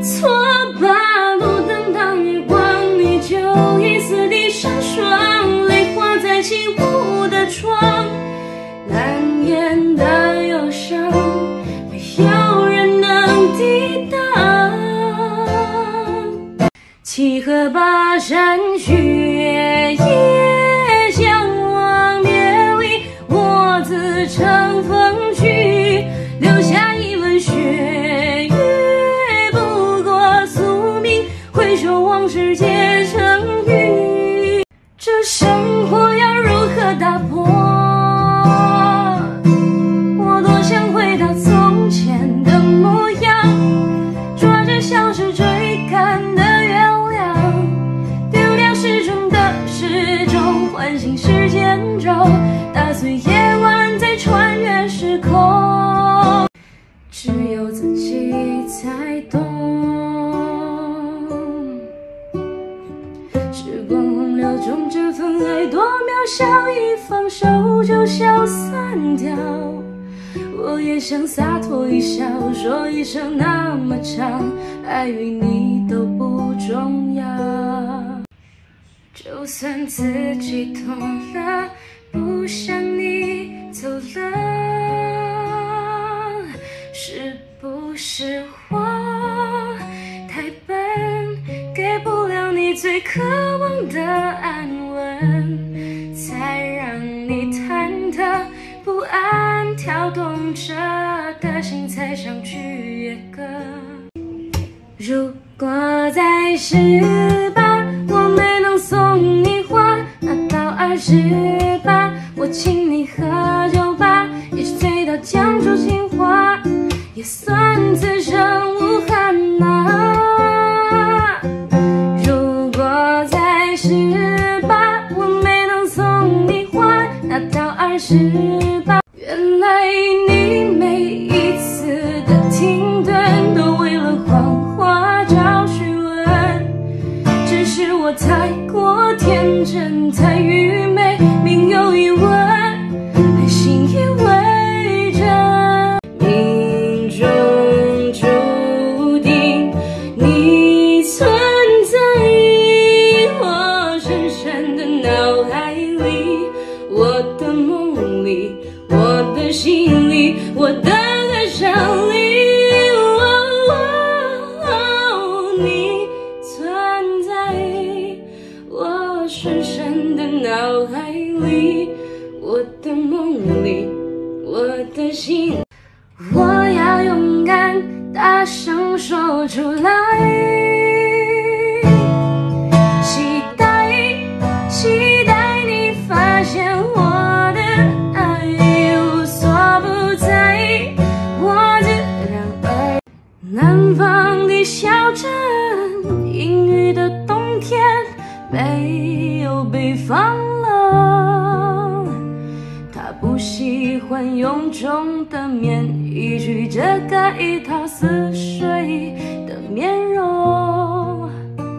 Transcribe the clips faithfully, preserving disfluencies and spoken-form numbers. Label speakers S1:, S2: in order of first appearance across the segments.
S1: 错吧，路灯当月光，你就一丝地闪烁，泪花在起舞的窗，难言的忧伤，没有人能抵挡。七河八山雪夜相望，别离我自乘风去，留下一轮血雨。不过宿命，回首往事皆成雨。这生活要如何打破？我多想回到从前的模样，抓着消失追赶的月亮，丢掉时钟的时钟，唤醒时间轴，打碎夜晚，再穿越时空。只有自己才懂，时光洪流中，这份爱多渺小，一放手就消散掉。我也想洒脱一笑，说一声那么长，爱与你都不重要。就算自己痛了，不想你走了，是不是我太笨，给不了你最渴望的安稳，才让你忐忑不安，跳动着的心才想去越歌。如果在十八，我没能送你花，那到二十八，我请你喝酒吧，一起醉到讲出情话，也算此生无憾呐。如果在十八，我没能送你花，那到二十八，原来你每一次的停顿都为了谎话找询问，只是我太过天真，太愚昧，命有一问，还信以为真。命中注定你存在我深深的脑海里，我的梦里，我的心里，我的歌声里。你存在我深深的脑海里，我的梦里，我的心。我要勇敢大声说出来，期待期待你发现我的爱无所不在，我自然而南方的小镇，阴雨的冬天，没有北方冷。他不喜欢臃肿的面，一句遮盖他似水的面容。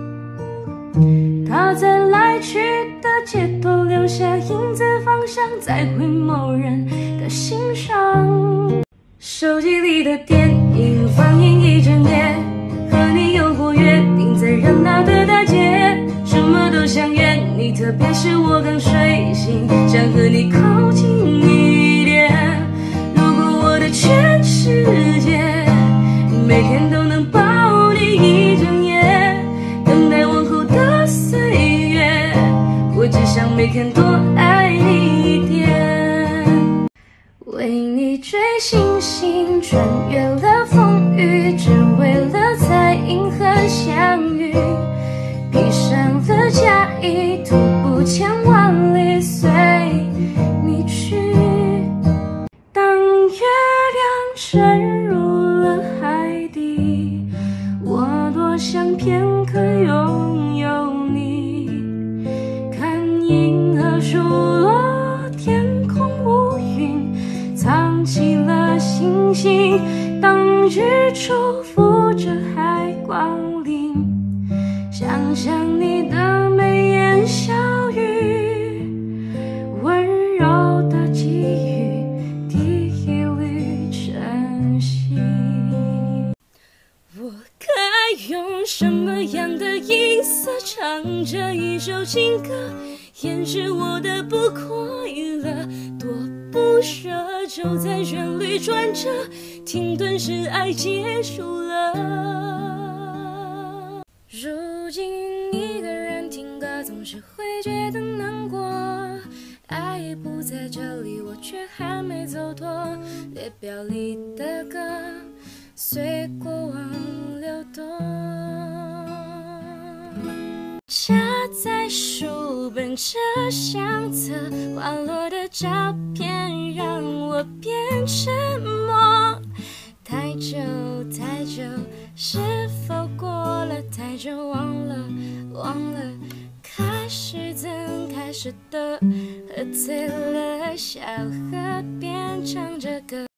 S1: 他在来去的街头留下影子，方向在回眸人的心上。手机里的电影放映一整夜，和你有过约定，在热闹的大街，什么都想约你，特别是我刚睡醒，想和你靠近一点。如果我的全世界每天都能抱你一整夜，等待往后的岁月，我只想每天多爱你一点。为你追星星，穿越了风雨，只为了在银河相遇。披上了嫁衣，徒步千万里随你去。当月亮沉入了海底，我多想片刻拥有你。看银河疏落，天空无云，藏起了星星，当日祝福着海光临。想象你的眉眼笑语，温柔的给予第一缕晨曦。我可用什么样的音色唱着一首情歌，掩饰我的不快乐。多不舍，就在旋律转折，停顿时爱结束了。如今一个人听歌，总是会觉得难过。爱已不在这里，我却还没走脱。列表里的歌，随过往流动。夹在书本这相册，滑落的照片让我变沉默。太久太久，是否过了太久？忘了忘了，开始怎开始的？